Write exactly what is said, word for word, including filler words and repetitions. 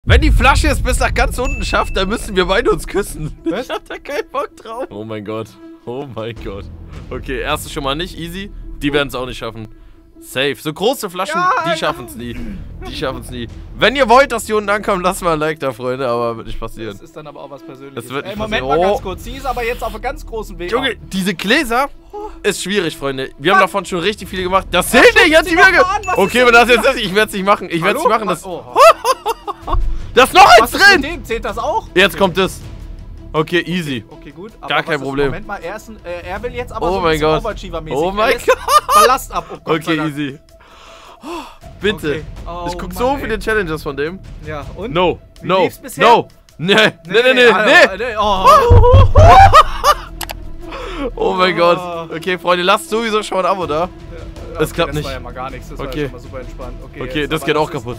Wenn die Flasche es bis nach ganz unten schafft, dann müssen wir beide uns küssen. Was? Ich hab da keinen Bock drauf. Oh mein Gott. Oh mein Gott. Okay, erste schon mal nicht. Easy. Die werden es auch nicht schaffen. Safe. So große Flaschen, Ja, die schaffen es nie. Die schaffen es nie. Wenn ihr wollt, dass die unten ankommen, lasst mal ein Like da, Freunde. Aber wird nicht passieren. Das ist dann aber auch was Persönliches. Das wird nicht Ey, Moment passieren. mal Oh. ganz kurz. Sie ist aber jetzt auf einem ganz großen Weg. Junge, diese Gläser ist schwierig, Freunde. Wir haben Was? davon schon richtig viele gemacht. Das zählt nicht, jetzt die sie doch Wirke. mal an, was Okay, ist wenn denn das jetzt ist, ich werde es nicht machen. Ich werde es nicht Hallo? machen. Das, Oh. da ist noch eins Was ist mit drin. dem? Zählt das auch? Jetzt kommt es. Okay, easy. Okay, gut. Aber Gar kein was ist- Problem. Moment mal, er, ist ein, äh, er will jetzt aber Oh so ein mein bisschen Gott. Overachiever-mäßig. Oh mein Er lässt Ballast ab. Oh Gott sei Okay, Dank. easy. Bitte. Okay. Oh, ich guck Mann, so ey. viele Challenges von dem. Ja, und? No, Wie no, lief's bisher? no. Nee, nee, nee, nee, Alter, nee. nee. Oh. Oh mein Gott. Okay, Freunde, lasst sowieso schon mal ein Abo da. Okay, Es klappt das nicht. war ja mal gar nichts. Das war Okay. ja schon mal super entspannt. Okay, Okay, jetzt das aber geht auch ist- kaputt.